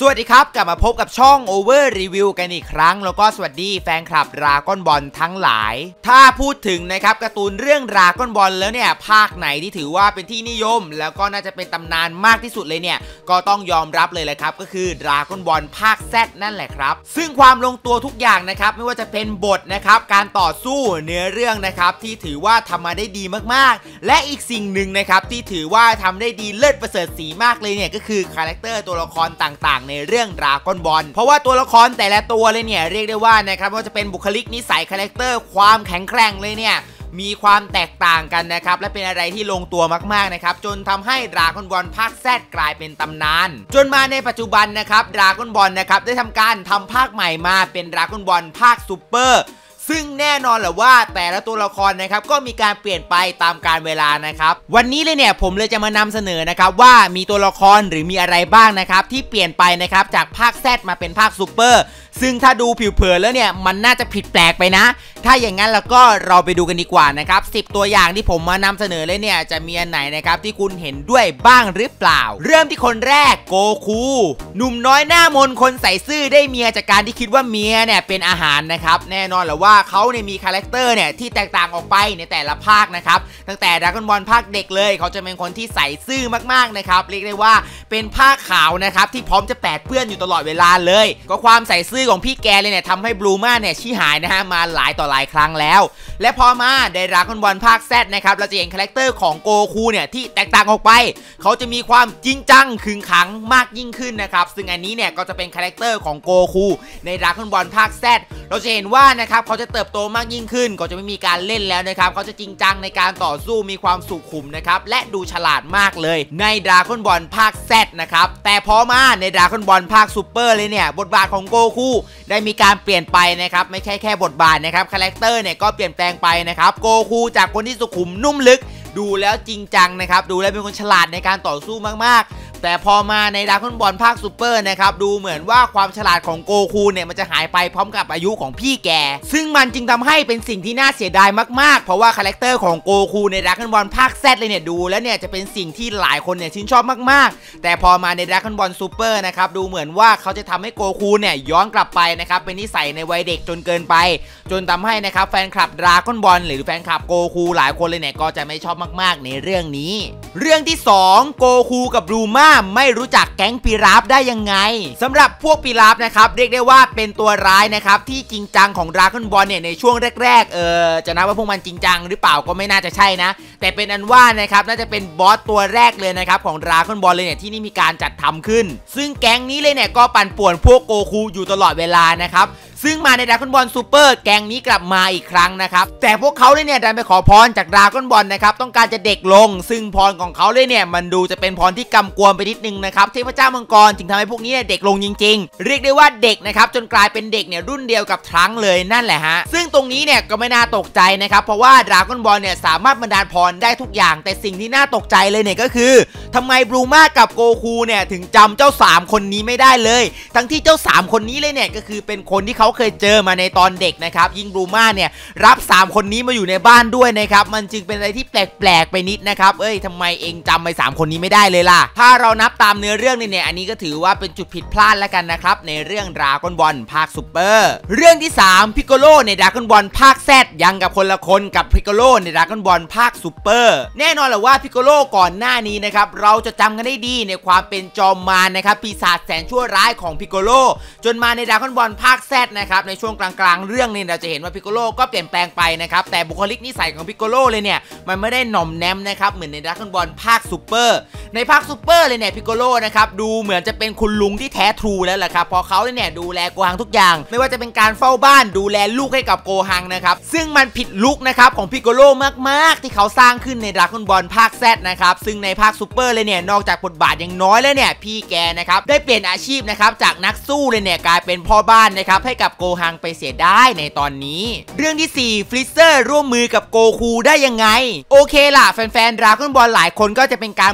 สวัสดีครับกลับมาพบกับช่อง Over Review กันอีกครั้งแล้วก็สวัสดีแฟนคลับดราก้อนบอลทั้งหลายถ้าพูดถึงนะครับการ์ตูนเรื่องดราก้อนบอลแล้วเนี่ยภาคไหนที่ถือว่าเป็นที่นิยมแล้วก็น่าจะเป็นตำนานมากที่สุดเลยเนี่ยก็ต้องยอมรับเลยแหละครับก็คือดราก้อนบอลภาค Z นั่นแหละครับซึ่งความลงตัวทุกอย่างนะครับไม่ว่าจะเป็นบทนะครับการต่อสู้เนื้อเรื่องนะครับที่ถือว่าทำมาได้ดีมากๆและอีกสิ่งหนึ่งนะครับที่ถือว่าทำได้ดีเลิศประเสริฐศรีมากเลยเนี่ยก็คือคาแรคเตอร์ตัวละครต่างๆในเรื่องดราก้อนบอลเพราะว่าตัวละครแต่ละตัวเลยเนี่ยเรียกได้ว่านะครับว่าจะเป็นบุคลิกนิสัยคาแรคเตอร์ความแข็งแกร่งเลยเนี่ยมีความแตกต่างกันนะครับและเป็นอะไรที่ลงตัวมากๆนะครับจนทำให้ดราก้อนบอลภาค Z กลายเป็นตำนานจนมาในปัจจุบันนะครับดราก้อนบอลนะครับได้ทำการทำภาคใหม่มาเป็นดราก้อนบอลภาคซูเปอร์ซึ่งแน่นอนแหละว่าแต่ละตัวละครนะครับก็มีการเปลี่ยนไปตามกาลเวลานะครับวันนี้เลยเนี่ยผมเลยจะมานำเสนอนะครับว่ามีตัวละครหรือมีอะไรบ้างนะครับที่เปลี่ยนไปนะครับจากภาค Z มาเป็นภาคซูเปอร์ซึ่งถ้าดูผิวเผินแล้วเนี่ยมันน่าจะผิดแปลกไปนะถ้าอย่างนั้นแล้วก็เราไปดูกันดีกว่านะครับ10ตัวอย่างที่ผมมานำเสนอเลยเนี่ยจะมีอันไหนนะครับที่คุณเห็นด้วยบ้างหรือเปล่าเริ่มที่คนแรกโกคูหนุ่มน้อยหน้ามนคนใส่ซื่อได้เมียจากการที่คิดว่าเมียเนี่ยเป็นอาหารนะครับแน่นอนแหละว่าเขาเนี่ยมีคาแรคเตอร์เนี่ยที่แตกต่างออกไปในแต่ละภาคนะครับตั้งแต่ดราก้อนบอลภาคเด็กเลยเขาจะเป็นคนที่ใส่ซื่อมากๆนะครับเรียกได้ว่าเป็นผ้าขาวนะครับที่พร้อมจะแปดเปื้อนอยู่ตลอดเวลาเลยก็ความใส่ซื่อของพี่แกเลยเนี่ยทำให้บลูมาเนี่ยชี้หายนะฮะมาหลายต่อหลายครั้งแล้วและพอมาในดราก้อนบอลภาค Z นะครับเราจะเห็นคาแรคเตอร์ของโกคูเนี่ยที่แตกต่างออกไปเขาจะมีความจริงจังขึงขังมากยิ่งขึ้นนะครับซึ่งอันนี้เนี่ยก็จะเป็นคาแรคเตอร์ของโกคูในดราก้อนบอลภาค Z เราจะเห็นว่านะครับเขาจะเติบโตมากยิ่งขึ้นก็จะไม่มีการเล่นแล้วนะครับเขาจะจริงจังในการต่อสู้มีความสุขุมนะครับและดูฉลาดมากเลยในดราก้อนบอลภาค Z นะครับแต่พอมาในดราก้อนบอลภาคซูเปอร์เลยเนี่ยบทบาทของโกคูได้มีการเปลี่ยนไปนะครับไม่ใช่แค่บทบาทนะครับคาแรคเตอร์เนี่ยก็เปลี่ยนแปลงไปนะครับโกคูจากคนที่สุขุมนุ่มลึกดูแล้วจริงจังนะครับดูแล้วเป็นคนฉลาดในการต่อสู้มากๆแต่พอมาในดราก้อนบอลภาคซูเปอร์นะครับดูเหมือนว่าความฉลาดของโกคูเนี่ยมันจะหายไปพร้อมกับอายุของพี่แกซึ่งมันจึงทำให้เป็นสิ่งที่น่าเสียดายมากๆเพราะว่าคาแรคเตอร์ของโกคูในดราก้อนบอลภาค Z เลยเนี่ยดูแล้วเนี่ยจะเป็นสิ่งที่หลายคนเนี่ยชื่นชอบมากๆแต่พอมาในดราก้อนบอลซูเปอร์นะครับดูเหมือนว่าเขาจะทำให้โกคูเนี่ยย้อนกลับไปนะครับเป็นนิสัยในวัยเด็กจนเกินไปจนทำให้นะครับแฟนคลับดราก้อนบอลหรือแฟนคลับโกคูหลายคนเลยเนี่ยก็จะไม่ชอบมากๆในเรื่องนี้เรื่องที่2โกคูกับบลูมาไม่รู้จักแก๊งปีราฟได้ยังไงสำหรับพวกปีราฟนะครับเรียกได้ว่าเป็นตัวร้ายนะครับที่จริงจังของดราก้อนบอลเนี่ยในช่วงแรกๆจะนับว่าพวกมันจริงจังหรือเปล่าก็ไม่น่าจะใช่นะแต่เป็นอันว่านะครับน่าจะเป็นบอสตัวแรกเลยนะครับของดราก้อนบอลเลยเนี่ยที่นี่มีการจัดทำขึ้นซึ่งแก๊งนี้เลยเนี่ยก็ปั่นป่วนพวกโกคูอยู่ตลอดเวลานะครับซึ่งมาในดราก้อนบอลซูเปอร์แก๊งนี้กลับมาอีกครั้งนะครับแต่พวกเขาเนี่ยดันไปขอพรจากดราก้อนบอลนะครับต้องการจะเด็กลงซึ่งพรของเขาเลยเนี่ยมันดูจะเป็นพรที่กำกวมไปนิดนึงนะครับเทพเจ้ามังกรจึงทำให้พวกนี้เด็กลงจริงๆเรียกได้ว่าเด็กนะครับจนกลายเป็นเด็กเนี่ยรุ่นเดียวกับทรังก์เลยนั่นแหละฮะซึ่งตรงนี้เนี่ยก็ไม่น่าตกใจนะครับเพราะว่าดราก้อนบอลเนี่ยสามารถบันดาลพรได้ทุกอย่างแต่สิ่งที่น่าตกใจเลยเนี่ยก็คือทำไมบลูมากับโกคูเนี่ยถึงจำเจ้า3คนนี้ไม่ได้เลยทั้งที่เจ้า3คนนี้เลยเนี่ยก็คือเป็นคนที่เขาเคยเจอมาในตอนเด็กนะครับยิ่งบลูมาเนี่ยรับ3คนนี้มาอยู่ในบ้านด้วยนะครับมันจึงเป็นอะไรที่แปลกๆไปนิดนะครับทำไมเองจำไป3คนนี้ไม่ได้เลยล่ะถ้าเรานับตามเนื้อเรื่องเนี่ยอันนี้ก็ถือว่าเป็นจุดผิดพลาดแล้วกันนะครับในเรื่องดราก้อนบอลภาคซูเปอร์เรื่องที่3พิกโกโลในดราก้อนบอลภาค Z ยังกับคนละคนกับพิกโกโลในดราก้อนบอลภาคซูเปอร์แน่นอนแหละว่าพิกโกโลก่อนหน้านี้นะครับเราจะจำกันได้ดีในความเป็นจอมมารนะครับปีศาจแสนชั่วร้ายของพิกโกโลจนมาในดราก้อนบอลภาค Z นะครับในช่วงกลางๆเรื่องนี้เราจะเห็นว่าพิกโกโลก็เปลี่ยนแปลงไปนะครับแต่บุคลิกนิสัยของพิกโกโลเลยเนี่ยมันไม่ได้หน่อมแนมนะครับเหมือนในดราก้อนบอลภาคซูเปอร์ในภาคซูเปอร์เลยเนี่ยพิกโกโลนะครับดูเหมือนจะเป็นคุณลุงที่แท้ทรูแล้วแหละครับพอเขาเนี่ยดูแลโกฮังทุกอย่างไม่ว่าจะเป็นการเฝ้าบ้านดูแลลูกให้กับโกฮังนะครับซึ่งมันผิดลุกนะครับของพิกโกโลมากๆที่เขาสร้างขึ้นในดราก้อนบอลภาค Z นะครับซึ่งในภาคซูเปอร์เลยเนี่ยนอกจากบทบาทยังน้อยแล้วเนี่ยพี่แกนะครับได้เปลี่ยนอาชีพนะครับจากนักสู้เลยเนี่ยกลายเป็นพ่อบ้านนะครับให้กับโกฮังไปเสียได้ในตอนนี้เรื่องที่4ฟลิซเซอร์ร่วมมือกับโกคูได้ยังไงโอเคล่ะแฟนๆดราก้อนบอลหลายคนก็จะเป็นการบอกว่าฟ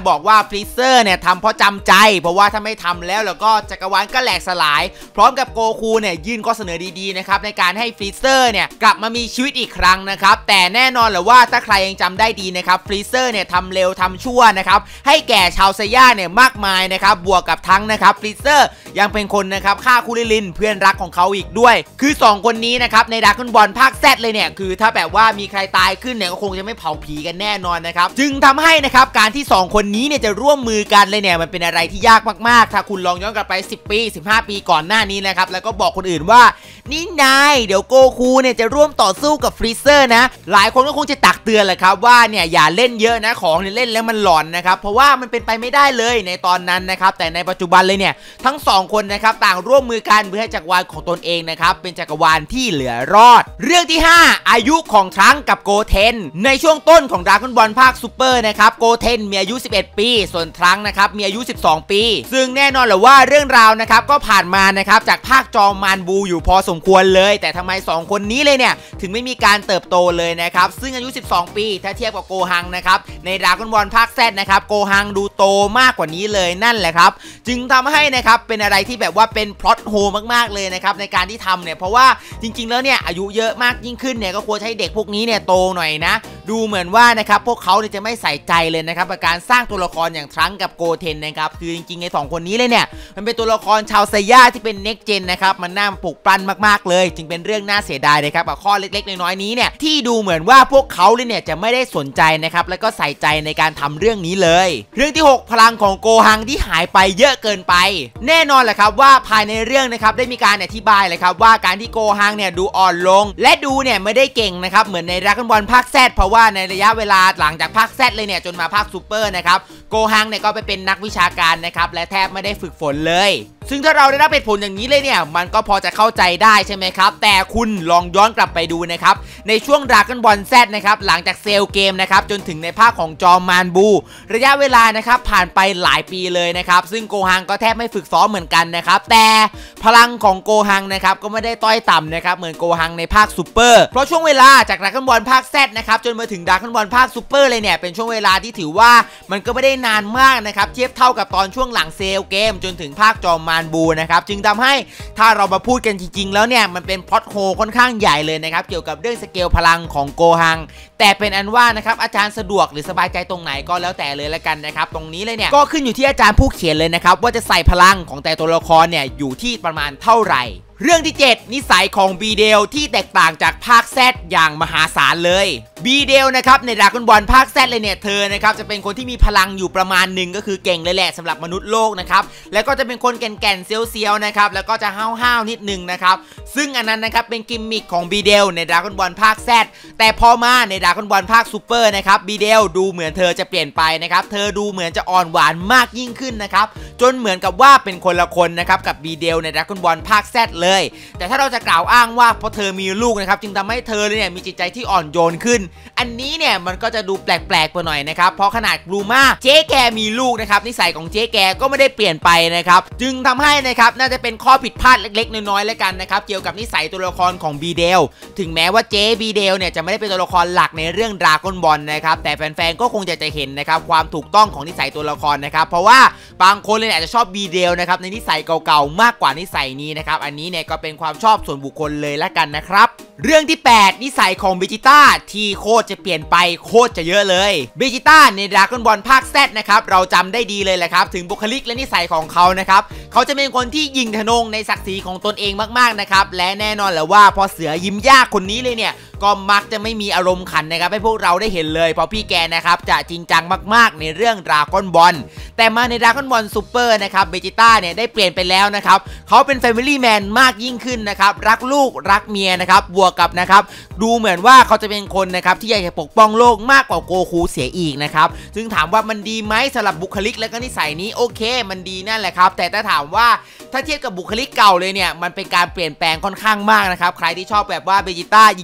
ฟรีเซอร์เนี่ยทำเพราะจำใจเพราะว่าถ้าไม่ทำแล้วก็จักรวาลก็แหลกสลายพร้อมกับโกคูเนี่ยยื่นข้อเสนอดีๆนะครับในการให้ฟรีเซอร์เนี่ยกลับมามีชีวิตอีกครั้งนะครับแต่แน่นอนแหละว่าถ้าใครยังจำได้ดีนะครับฟรีเซอร์เนี่ยทำเร็วทำชั่วนะครับให้แก่ชาวไซย่าเนี่ยมากมายนะครับบวกกับทั้งนะครับฟรีเซอร์ยังเป็นคนนะครับฆ่าคูริลินเพื่อนรักของเขาอีกด้วยคือ2คนนี้นะครับในดราก้อนบอลภาค Z เลยเนี่ยคือถ้าแบบว่ามีใครตายขึ้นเนี่ยก็คงจะไม่เผาผีกันแน่นอนนะครับจึงทำให้นะครับการที่2คนนี้เนี่ยจะร่วมมือกันเลยเนี่ยมันเป็นอะไรที่ยากมากๆถ้าคุณลองย้อนกลับไป10 ปี 15 ปีก่อนหน้านี้นะครับแล้วก็บอกคนอื่นว่านี่นายเดี๋ยวโกคูเนี่ยจะร่วมต่อสู้กับฟรีเซอร์นะหลายคนก็คงจะตักเตือนแหละครับว่าเนี่ยอย่าเล่นเยอะนะของเนี่ยเล่นแล้วมันหลอนนะครับเพราะว่ามันเป็นไปไม่ได้เลยในตอนนั้นนะครับแต่ในปัจจุบันเลยเนี่ยทั้ง2คนนะครับต่างร่วมมือกันเพื่อให้จักรวาลของตนเองนะครับเป็นจักรวาลที่เหลือรอดเรื่องที่5อายุของทรังกับโกเทนในช่วงต้นของดราก้อนบอลภาคซูเปอร์นะครับโกเทนมีอายุ11 ปีส่วนทรังนะครับมีอายุ12 ปีซึ่งแน่นอนแหละว่าเรื่องราวนะครับก็ผ่านมานะครับจากภาคจอมานบูอยู่พอสมควรเลยแต่ทำไม2คนนี้เลยเนี่ยถึงไม่มีการเติบโตเลยนะครับซึ่งอายุ12 ปีถ้าเทียบกับโกฮังนะครับในดราก้อนบอลภาค Zนะครับโกฮังดูโตมากกว่านี้เลยนั่นแหละครับจึงทำให้นะครับเป็นอะไรที่แบบว่าเป็นพล็อตโฮมากๆเลยนะครับในการที่ทำเนี่ยเพราะว่าจริงๆแล้วเนี่ยอายุเยอะมากยิ่งขึ้นเนี่ยก็ควรให้เด็กพวกนี้เนี่ยโตหน่อยนะดูเหมือนว่านะครับพวกเขาจะไม่ใส่ใจเลยนะครับกับการสร้างตัวละครอย่างทรังกับโกเทนนะครับคือจริงๆใน2คนนี้เลยเนี่ยมันเป็นตัวละครชาวไซย่าที่เป็นเน็กเจนนะครับมันน่าปลุกปลั่นมากๆเลยจึงเป็นเรื่องน่าเสียดายนะครับกับข้อเล็กๆน้อยๆนี้เนี่ยที่ดูเหมือนว่าพวกเขาเลยเนี่ยจะไม่ได้สนใจนะครับแล้วก็ใส่ใจในการทำเรื่องนี้เลยเรื่องที่6พลังของโกฮังที่หายไปเยอะเกินไปแน่นอนแหละครับว่าภายในเรื่องนะครับได้มีการอธิบายเลยครับว่าการที่โกฮังเนี่ยดูอ่อนลงและดูเนี่ยไม่ได้เก่งนะครับเหมือนในดราก้อนบอลภาค Z เพราะว่าในระยะเวลาหลังจากภาค Z เลยเนี่ยจนมาภาคซูเปอร์นะครับโกฮังเนี่ยก็ไปเป็นนักวิชาการนะครับและแทบไม่ได้ฝึกฝนเลยซึ่งถ้าเราได้รับเหตุผลอย่างนี้เลยเนี่ยมันก็พอจะเข้าใจได้ใช่ไหมครับแต่คุณลองย้อนกลับไปดูนะครับในช่วงดราก้อนบอล Z นะครับหลังจากเซลเกมนะครับจนถึงในภาคของจอมมานบูระยะเวลานะครับผ่านไปหลายปีเลยนะครับซึ่งโกฮังก็แทบไม่ฝึกซ้อมเหมือนกันนะครับแต่พลังของโกฮังนะครับก็ไม่ได้ต้อยต่ำนะครับเหมือนโกฮังในภาคซูเปอร์เพราะช่วงเวลาจากดราก้อนบอลภาค Z นะครับจนมาถึงดราก้อนบอลภาคซูเปอร์เลยเนี่ยเป็นช่วงเวลาที่ถือว่ามันก็ไม่ได้นานมากนะครับเทียบเท่ากับตอนช่วงหลังเซลเกมจนถึงภาคจอมมานบูนะครับจึงทำให้ถ้าเรามาพูดกันจริงๆแล้วเนี่ยมันเป็นพล็อตโฮค่อนข้างใหญ่เลยนะครับเกี่ยวกับเรื่องสเกลพลังของโกฮังแต่เป็นอันว่านะครับอาจารย์สะดวกหรือสบายใจตรงไหนก็แล้วแต่เลยละกันนะครับตรงนี้เลยเนี่ยก็ขึ้นอยู่ที่อาจารย์ผู้เขียนเลยนะครับว่าจะใส่พลังของแต่ตัวละครเนี่ยอยู่ที่ประมาณเท่าไหร่เรื่องที่7นิสัยของบีเดลที่แตกต่างจากภาค Z อย่างมหาศาลเลยบีเดลนะครับในดราก้อนบอลภาค Z เลยเนี่ยเธอนะครับจะเป็นคนที่มีพลังอยู่ประมาณหนึ่งก็คือเก่งเลยแหละสำหรับมนุษย์โลกนะครับแล้วก็จะเป็นคนแก่นๆเซียวๆนะครับแล้วก็จะห้าวๆนิดนึงนะครับซึ่งอันนั้นนะครับเป็นกิมมิคของบีเดลในดราก้อนบอลภาค Z แต่พอมาในดราก้อนบอลภาคซูเปอร์นะครับบีเดลดูเหมือนเธอจะเปลี่ยนไปนะครับเธอดูเหมือนจะอ่อนหวานมากยิ่งขึ้นนะครับจนเหมือนกับว่าเป็นคนละคนนะครับกับบีเดลในดราก้อนบอลภาค Z เลยแต่ถ้าเราจะกล่าวอ้างว่าเพราะเธอมีลูกนะครับจึงทำให้เธอเนี่ยมีจิตใจที่อ่อนโยนขึ้นอันนี้เนี่ยมันก็จะดูแปลกๆไปหน่อยนะครับเพราะขนาดบลูมาเจ๊แกมีลูกนะครับนิสัยของเจ๊แกก็ไม่ได้เปลี่ยนไปนะครับจึงทำให้นะครับน่าจะเป็นข้อผิดพลาดเล็กๆน้อยๆแล้วกันนะครับเกี่ยวกับนิสัยตัวละครของบีเดลถึงแม้ว่าเจ๊บีเดลเนี่ยจะไม่ได้เป็นตัวละครหลักในเรื่องดราก้อนบอลนะครับแต่แฟนๆก็คงจะเห็นนะครับความถูกต้องของนิสัยตัวละครนะครับเพราะว่าบางคนเลยอาจจะชอบบีเดลนะครับในนิสัยเก่าๆมากกว่านิสัยนี้นะครับอันนี้เนี่ยก็เป็นความชอบส่วนบุคคลเลยละกันนะครับเรื่องที่8นิสัยของเบจิต้าที่โคตรจะเปลี่ยนไปโคตรจะเยอะเลยเบจิต้าในดราก้อนบอลภาค Z นะครับเราจำได้ดีเลยแหละครับถึงบุคลิกและนิสัยของเขานะครับเขาจะเป็นคนที่ยิงทะนงในศักดิ์ศรีของตนเองมากๆนะครับและแน่นอนแหละว่าพอเสือยิ้มยากคนนี้เลยเนี่ยก็มักจะไม่มีอารมณ์ขันนะครับให้พวกเราได้เห็นเลยเพราะพี่แกนะครับจะจริงจังมากๆในเรื่องดราก้อนบอลแต่มาในดราก้อนบอลซูเปอร์นะครับเบจิต้าเนี่ยได้เปลี่ยนไปแล้วนะครับเขาเป็นแฟมิลี่แมนมากยิ่งขึ้นนะครับรักลูกรักเมียนะครับบวกกับนะครับดูเหมือนว่าเขาจะเป็นคนนะครับที่อยากจะปกป้องโลกมากกว่าโกคูเสียอีกนะครับซึ่งถามว่ามันดีไหมสำหรับบุคลิกและก็นิสัยนี้โอเคมันดีนั่นแหละครับแต่ถ้าถามว่าถ้าเทียบกับบุคลิกเก่าเลยเนี่ยมันเป็นการเปลี่ยนแปลงค่อนข้างมากนะครับใครที่ชอบแบบว่าเบจิต้ายิงธนงใน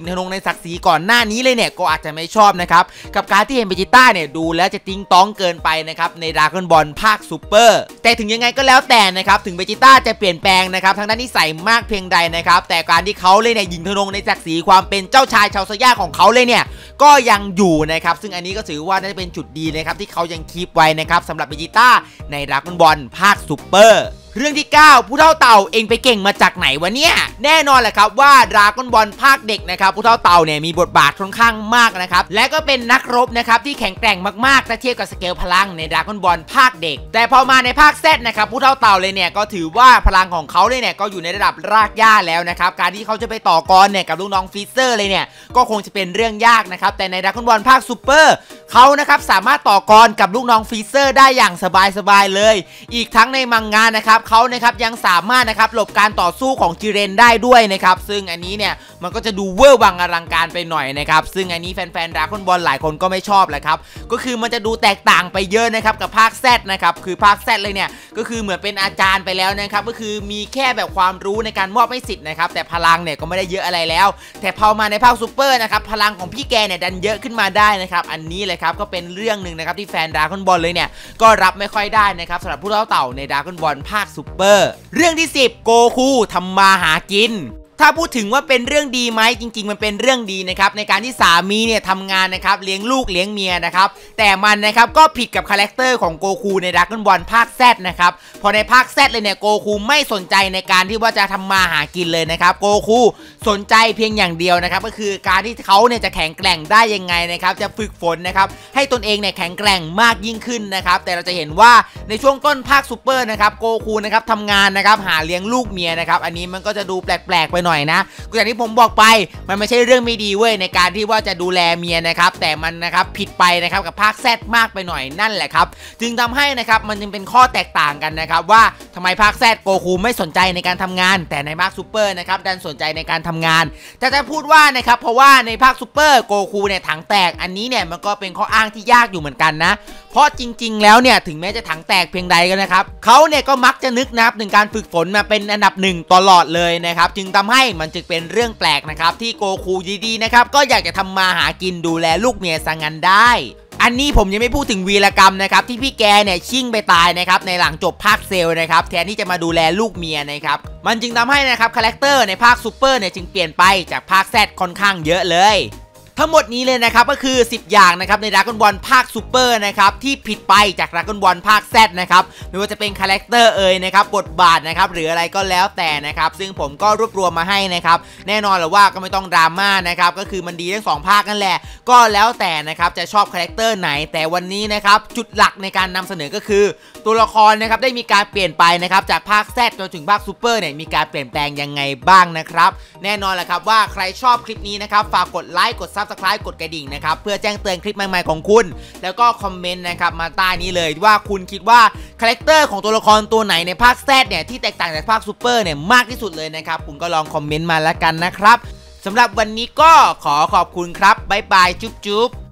ศักดิ์ศรีก่อนหน้านี้เลยเนี่ยก็อาจจะไม่ชอบนะครับกับการที่เห็นเบจิต้าเนี่ยดูแล้วจะติ้งต้องเกินไปนะครับในดราก้อนบอลภาคซูเปอร์แต่ถึงยังไงก็แล้วแต่นะครับถึงเบจิต้าจะเปลี่ยนแปลงนะครับทางด้านนิสัยมากเพียงใดนะครับแต่การที่เขาเลยเนี่ยยิงธนูในศักดิ์ศรีความเป็นเจ้าชายชาวซาย่าของเขาเลยเนี่ยก็ยังอยู่นะครับซึ่งอันนี้ก็ถือว่าน่าจะเป็นจุดดีนะครับที่เขายังคีปไว้นะครับสำหรับเบจิต้าในดราก้อนบอลภาคซูเปอร์เรื่องที่ 9 ผู้เฒ่าเต่าเองไปเก่งมาจากไหนวะเนี่ยแน่นอนแหละครับว่าดราก้อนบอลภาคเด็กนะครับผู้เฒ่าเต่าเนี่ยมีบทบาทค่อนข้างมากนะครับและก็เป็นนักรบนะครับที่แข็งแกร่งมากๆถ้าเทียบกับสเกลพลังในดราก้อนบอลภาคเด็กแต่พอมาในภาคแซดนะครับผู้เฒ่าเต่าเลยเนี่ยก็ถือว่าพลังของเขาเลยเนี่ยก็อยู่ในระดับรากหญ้าแล้วนะครับการที่เขาจะไปต่อกรเนี่ยกับลูกน้องฟีเซอร์เลยเนี่ยก็คงจะเป็นเรื่องยากนะครับแต่ในดราก้อนบอลภาคซูเปอร์เขานะครับสามารถต่อกรกับลูกน้องฟีเซอร์ได้อย่างสบายๆเลยอีกทั้งในมังงะนะครับเขานะครับยังสามารถนะครับหลบการต่อสู้ของจิเรนได้ด้วยนะครับซึ่งอันนี้เนี่ยมันก็จะดูเวอร์วังอลังการไปหน่อยนะครับซึ่งอันนี้แฟนๆดราก้อนบอลหลายคนก็ไม่ชอบแหละครับก็คือมันจะดูแตกต่างไปเยอะนะครับกับภาคแซดนะครับคือภาคแซดเลยเนี่ยก็คือเหมือนเป็นอาจารย์ไปแล้วนะครับก็คือมีแค่แบบความรู้ในการมอบให้สิทธิ์นะครับแต่พลังเนี่ยก็ไม่ได้เยอะอะไรแล้วแต่พอมาในภาคซูเปอร์นะครับพลังของพี่แกเนี่ยดันเยอะขึ้นมาได้นะครับอันนี้เลยครับก็เป็นเรื่องหนึ่งนะครับที่แฟนดราก้อนบอลเลยเนี่ยก็รับไม่ค่อยได้นะครับสำหรับผู้เฒ่าเต่าในดราก้อนบอลภาคซูเปอร์เรื่องที่ 10 โกคูทำมาหากินถ้าพูดถึงว่าเป็นเรื่องดีไหมจริงๆมันเป็นเรื่องดีนะครับในการที่สามีเนี่ยทำงานนะครับเลี้ยงลูกเลี้ยงเมียนะครับแต่มันนะครับก็ผิดกับคาแรคเตอร์ของโกคูในดราก้อนบอลภาคแซดนะครับพอในภาคแซดเลยเนี่ยโกคูไม่สนใจในการที่ว่าจะทำมาหากินเลยนะครับโกคูสนใจเพียงอย่างเดียวนะครับก็คือการที่เขาเนี่ยจะแข็งแกร่งได้ยังไงนะครับจะฝึกฝนนะครับให้ตนเองเนี่ยแข็งแกร่งมากยิ่งขึ้นนะครับแต่เราจะเห็นว่าในช่วงต้นภาคซูเปอร์นะครับโกคูนะครับทำงานนะครับหาเลี้ยงลูกเมียนะครับอันนี้มันก็จะดูแปลกๆไปหน่อยนะก็อย่างที่ผมบอกไปมันไม่ใช่เรื่องไม่ดีเว้ยในการที่ว่าจะดูแลเมียนะครับแต่มันนะครับผิดไปนะครับกับภาคแซดมากไปหน่อยนั่นแหละครับจึงทำให้นะครับมันจึงเป็นข้อแตกต่างกันนะครับว่าทำไมภาคแซดโกคูไม่สนใจในการทำงานแต่ในภาคซูเปอร์นะครับดันสนใจในการทำงานแต่จะพูดว่านะครับเพราะว่าในภาคซูเปอร์โกคูเนี่ยถังแตกอันนี้เนี่ยมันก็เป็นข้ออ้างที่ยากอยู่เหมือนกันนะเพราะจริงๆแล้วเนี่ยถึงแม้จะถังแตกเพียงใดกันนะครับเขาเนี่ยก็มักจะนึกนะครับถึงการฝึกฝนมาเป็นอันดับ1ตลอดเลยนะครับจึงทำให้มันจึงเป็นเรื่องแปลกนะครับที่โกคูดีๆนะครับก็อยากจะทำมาหากินดูแลลูกเมียซะงั้นได้อันนี้ผมยังไม่พูดถึงวีรกรรมนะครับที่พี่แกเนี่ยชิ่งไปตายนะครับในหลังจบภาคเซลนะครับแทนที่จะมาดูแลลูกเมียนะครับมันจึงทำให้นะครับคาแรคเตอร์ในภาคซูเปอร์เนี่ยจึงเปลี่ยนไปจากภาคแซดค่อนข้างเยอะเลยทั้งหมดนี้เลยนะครับก็คือ10อย่างนะครับในดราก้อนบอลภาคซูเปอร์นะครับที่ผิดไปจากดราก้อนบอลภาคแซดนะครับไม่ว่าจะเป็นคาแรคเตอร์นะครับบทบาทนะครับหรืออะไรก็แล้วแต่นะครับซึ่งผมก็รวบรวมมาให้นะครับแน่นอนแหละว่าก็ไม่ต้องดราม่านะครับก็คือมันดีทั้ง2ภาคนั่นแหละก็แล้วแต่นะครับจะชอบคาแรคเตอร์ไหนแต่วันนี้นะครับจุดหลักในการนำเสนอก็คือตัวละครนะครับได้มีการเปลี่ยนไปนะครับจากภาคแซดจนถึงภาคซูเปอร์เนี่ยมีการเปลี่ยนแปลงยังไงบ้างนะครับแน่นอนแหละครับว่าใครชอบคลิปนี้นะครับฝากกดไลค์กดSubscribe กดกระดิ่งนะครับเพื่อแจ้งเตือนคลิปใหม่ๆของคุณแล้วก็คอมเมนต์นะครับมาใต้นี้เลยว่าคุณคิดว่าคาแรคเตอร์ของตัวละครตัวไหนในภาคแซดเนี่ยที่แตกต่างจากภาคซูเปอร์เนี่ยมากที่สุดเลยนะครับคุณก็ลองคอมเมนต์มาแล้วกันนะครับสำหรับวันนี้ก็ขอขอบคุณครับบ๊ายบายจุ๊บ